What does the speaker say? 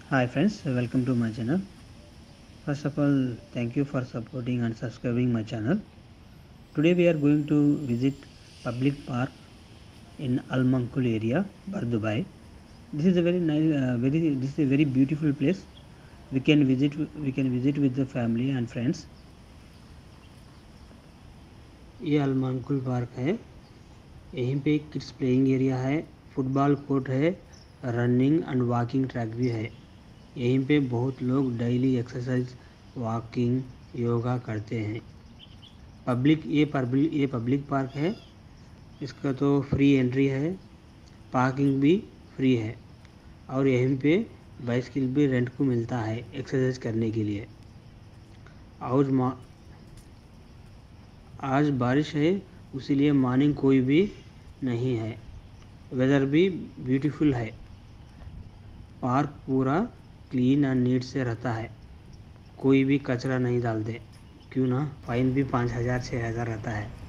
Hi friends, welcome to my channel. First of all, thank you for supporting and subscribing my channel. Today we are going to visit public park in Al Mankul area, Bardubai. This is a very nice, this is a very beautiful place. We can visit with the family and friends. ये अल मंकुल park है। यहीं पे kids playing area है, football court है, running and walking track भी है। यहीं पे बहुत लोग डेली एक्सरसाइज, वॉकिंग, योगा करते हैं। ये पब्लिक पार्क है। इसका तो फ्री एंट्री है, पार्किंग भी फ्री है और यहीं पे बाइसिकल भी रेंट को मिलता है एक्सरसाइज करने के लिए। आज बारिश है, इसीलिए मॉर्निंग कोई भी नहीं है। वेदर भी ब्यूटीफुल है। पार्क पूरा क्लीन एंड नीट से रहता है। कोई भी कचरा नहीं डालते, क्यों ना फाइन भी 5,000 6,000 रहता है।